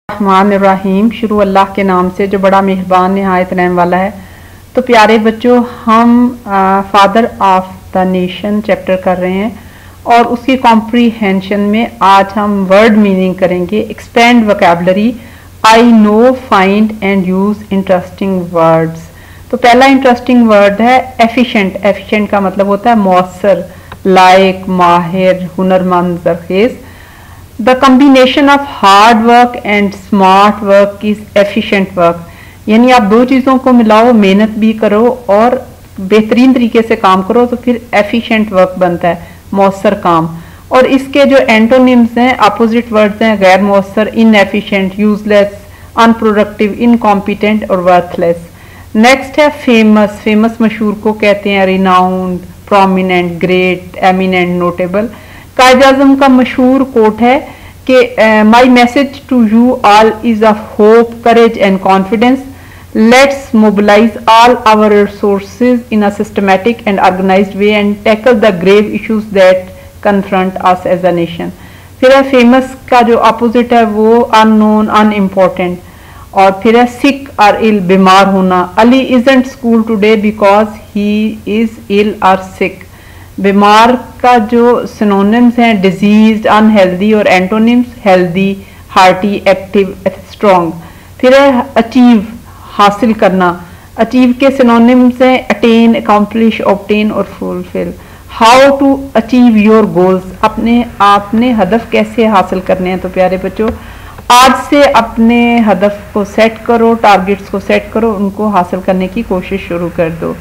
रहमानिर्रहीम। शुरू अल्लाह के नाम से जो बड़ा मेहरबान निहायत रहम वाला है। तो प्यारे बच्चों, हम father of the nation chapter कर रहे हैं और उसकी कॉम्प्रीहेंशन में आज हम वर्ड मीनिंग करेंगे। Expand vocabulary, I know, find and use interesting words. तो पहला इंटरेस्टिंग वर्ड है एफिशिएंट। एफिशिएंट का मतलब होता है मौसर, लायक, माहिर, हुनरमंद, जरखेज। The combination of hard work and smart work is efficient work। यानी आप दो चीज़ों को मिलाओ, मेहनत भी करो और बेहतरीन तरीके से काम करो तो फिर efficient work बनता है, मौसर काम। और इसके जो एंटोनिम्स हैं, अपोजिट वर्ड्स हैं, गैर मौसर, इनएफिशिएंट, यूजलेस, अनप्रोडक्टिव, इनकॉम्पिटेंट और वर्थलेस। नेक्स्ट है फेमस। फेमस मशहूर को कहते हैं renowned, prominent, great, eminent, notable. Quaid-e-Azam का मशहूर कोट है कि my message to you all is of hope, courage and confidence. Let's mobilise all our resources in a systematic and organised way and tackle the grave issues that confront us as a nation. फिर है famous का जो opposite है वो unknown, unimportant. और फिर है सिक और इल, बीमार होना। Ali isn't school today because he is ill और सिक। बीमार का जो सिनोनिम्स हैं डिजीज, अनहेल्दी और antonyms healthy, hearty, active, strong. फिर है अचीव, हासिल करना। अचीव के सिनोनिम्स हैं अटेन, अकम्प्लिश, ऑब्टेन और fulfil. How to achieve your goals, आपने हदफ कैसे हासिल करने हैं। तो प्यारे बच्चों, आज से अपने हदफ को सेट करो, टारगेट्स को सेट करो, उनको हासिल करने की कोशिश शुरू कर दो।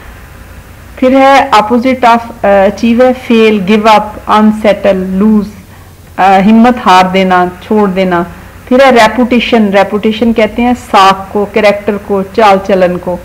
फिर है अपोजिट ऑफ अचीव है fail, give up, unsettle, lose, हिम्मत हार देना, छोड़ देना। फिर है रेपुटेशन। रेपुटेशन कहते हैं साख को, कैरेक्टर को, चाल चलन को।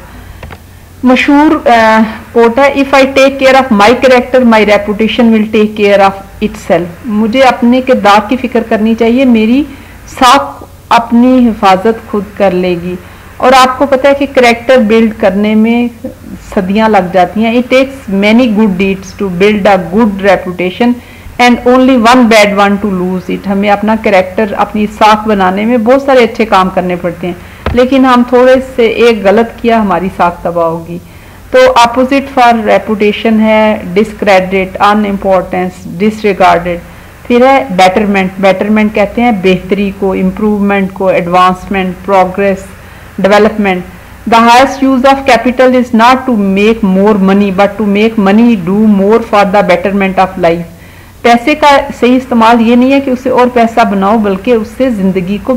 मशहूर कोट है if I take care of my character my reputation will take care of itself. मुझे अपने किरदार की फिक्र करनी चाहिए, मेरी साख अपनी हिफाजत खुद कर लेगी। और आपको पता है कि कैरेक्टर बिल्ड करने में सदियां लग जाती हैं। It takes many good deeds to build a good reputation and only one bad one to lose it. हमें अपना कैरेक्टर, अपनी साख बनाने में बहुत सारे अच्छे काम करने पड़ते हैं, लेकिन हम थोड़े से एक गलत किया, हमारी साख तबाह होगी। तो अपोजिट फॉर रेपुटेशन है डिस्क्रेडिट, अनइम्पोर्टेंस, डिसरिगार्डेड। फिर है बेटरमेंट। बेटरमेंट कहते हैं बेहतरी को, इम्प्रूवमेंट को, advancement, progress, development. The highest use of capital is not to make more money but to make money do more for the betterment of life। पैसे का सही इस्तेमाल ये नहीं है कि उससे और पैसा बनाओ, बल्कि उससे जिंदगी को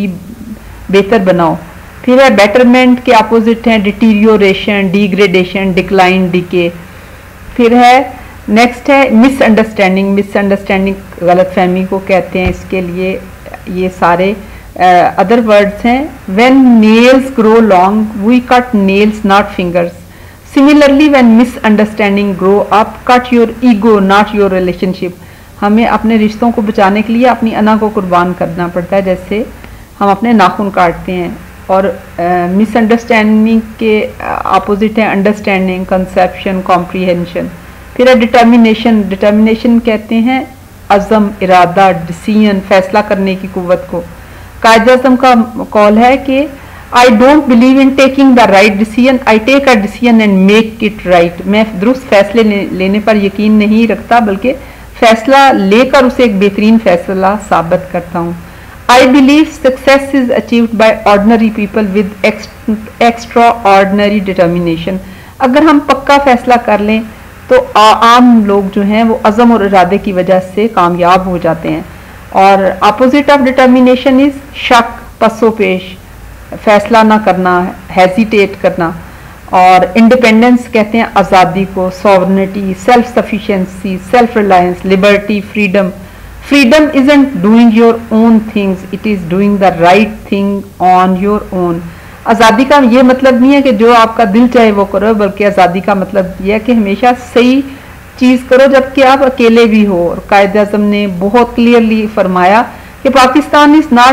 बेहतर बनाओ। फिर है बेटरमेंट के अपोजिट हैं डिटीरियोरेशन, डिग्रेडेशन, डिक्लाइन, डिके। फिर है नेक्स्ट है मिसअंडरस्टैंडिंग। मिसअंडरस्टैंडिंग गलतफहमी को कहते हैं। इसके लिए ये सारे अदर वर्ड्स हैं। When nails grow long we cut nails not fingers. Similarly when misunderstanding grow up cut your ego not your relationship. हमें अपने रिश्तों को बचाने के लिए अपनी अना को कुर्बान करना पड़ता है, जैसे हम अपने नाखून काटते हैं। और मिसअंडरस्टैंडिंग के अपोजिट है अंडरस्टैंडिंग, कंसेप्शन, कॉम्प्रीहेंशन। फिर है डिटर्मिनेशन। डिटर्मिनेशन कहते हैं अज़म, इरादा, डिसीजन, फैसला करने की कुव्वत को। कायद-ए-आज़म का कॉल है कि I don't believe in taking the right decision, I take a decision and make it right. मैं दुरुस्त फैसले लेने पर यकीन नहीं रखता, बल्कि फैसला लेकर उसे एक बेहतरीन फैसला साबित करता हूँ। I believe success is achieved by ordinary people with extraordinary determination. अगर हम पक्का फैसला कर लें तो आम लोग जो हैं वो अज़म और इरादे की वजह से कामयाब हो जाते हैं। और अपोजिट ऑफ डिटर्मिनेशन इज शक, पसोपेश, फैसला ना करना, हेजिटेट करना। और इंडिपेंडेंस कहते हैं आज़ादी को, sovereignty, self sufficiency, self reliance, liberty, freedom. Freedom isn't doing your own things, it is doing the right thing on your own. आज़ादी का ये मतलब नहीं है कि जो आपका दिल चाहे वो करो, बल्कि आज़ादी का मतलब यह है कि हमेशा सही चीज करो जबकि आप अकेले भी हो। और कायद-ए-आज़म ने बहुत क्लियरली फरमाया कि Pakistan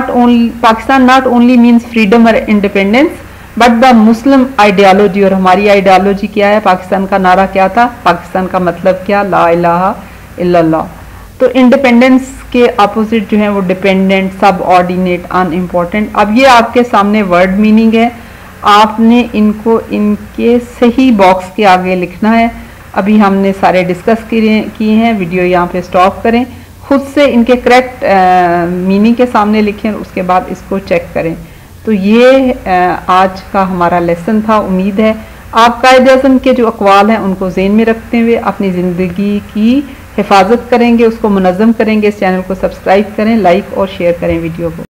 not only means freedom और independence but the Muslim ideology. और हमारी आइडियोलॉजी क्या है? पाकिस्तान का नारा क्या था? पाकिस्तान का मतलब क्या? ला इलाहा इल्लल्लाह। तो इंडिपेंडेंस के अपोजिट जो है वो डिपेंडेंट, सब ऑर्डिनेट, अनइम्पॉर्टेंट। अब ये आपके सामने वर्ड मीनिंग है, आपने इनको इनके सही बॉक्स के आगे लिखना है। अभी हमने सारे डिस्कस किए हैं, वीडियो यहाँ पे स्टॉप करें, खुद से इनके करेक्ट मीनिंग के सामने लिखें, उसके बाद इसको चेक करें। तो ये आज का हमारा लेसन था। उम्मीद है आप कायदे-ए-आज़म के जो अक़वाल हैं उनको ज़हन में रखते हुए अपनी ज़िंदगी की हिफाजत करेंगे, उसको मुनज़्ज़म करेंगे। इस चैनल को सब्सक्राइब करें, लाइक और शेयर करें वीडियो को।